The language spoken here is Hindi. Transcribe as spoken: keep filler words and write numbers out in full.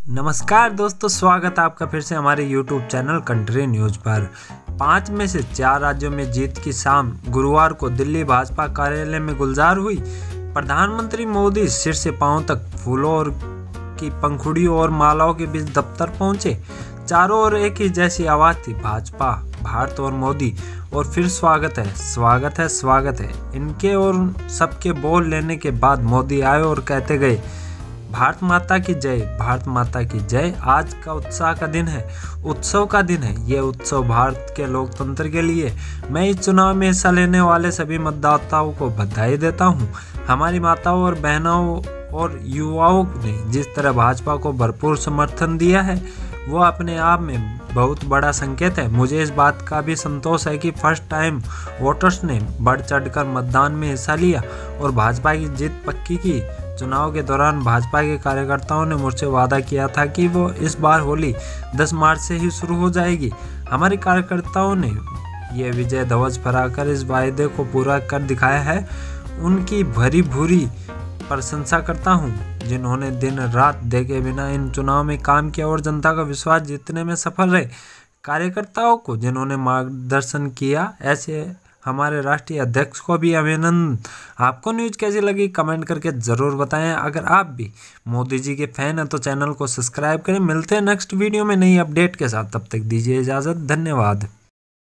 नमस्कार दोस्तों, स्वागत है आपका फिर से हमारे यूट्यूब चैनल कंट्री न्यूज पर। पाँच में से चार राज्यों में जीत की शाम गुरुवार को दिल्ली भाजपा कार्यालय में गुलजार हुई। प्रधानमंत्री मोदी सिर से पांव तक फूलों और की पंखुड़ियों और मालाओं के बीच दफ्तर पहुंचे। चारों ओर एक ही जैसी आवाज थी, भाजपा, भारत और मोदी। और फिर स्वागत है, स्वागत है, स्वागत है। इनके और सबके बोल लेने के बाद मोदी आए और कहते गए, भारत माता की जय, भारत माता की जय। आज का उत्साह का दिन है, उत्सव का दिन है। ये उत्सव भारत के लोकतंत्र के लिए। मैं इस चुनाव में हिस्सा लेने वाले सभी मतदाताओं को बधाई देता हूँ। हमारी माताओं और बहनों और युवाओं ने जिस तरह भाजपा को भरपूर समर्थन दिया है, वो अपने आप में बहुत बड़ा संकेत है। मुझे इस बात का भी संतोष है कि फर्स्ट टाइम वोटर्स ने बढ़ चढ़कर मतदान में हिस्सा लिया और भाजपा की जीत पक्की की। चुनाव के दौरान भाजपा के कार्यकर्ताओं ने मुझसे वादा किया था कि वो इस बार होली दस मार्च से ही शुरू हो जाएगी। हमारे कार्यकर्ताओं ने ये विजय ध्वज फहराकर इस वायदे को पूरा कर दिखाया है। उनकी भरी भूरी प्रशंसा करता हूँ, जिन्होंने दिन रात देखे बिना इन चुनाव में काम किया और जनता का विश्वास जीतने में सफल रहे। कार्यकर्ताओं को जिन्होंने मार्गदर्शन किया, ऐसे हमारे राष्ट्रीय अध्यक्ष को भी अभिनंदन। आपको न्यूज़ कैसी लगी कमेंट करके ज़रूर बताएं। अगर आप भी मोदी जी के फैन हैं तो चैनल को सब्सक्राइब करें। मिलते हैं नेक्स्ट वीडियो में नई अपडेट के साथ, तब तक दीजिए इजाज़त। धन्यवाद।